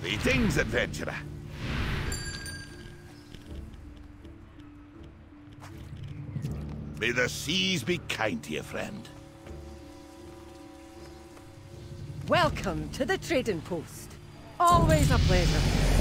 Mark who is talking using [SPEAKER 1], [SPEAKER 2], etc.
[SPEAKER 1] Greetings, adventurer. May the seas be kind to you, friend.
[SPEAKER 2] Welcome to the Trading Post. Always a pleasure.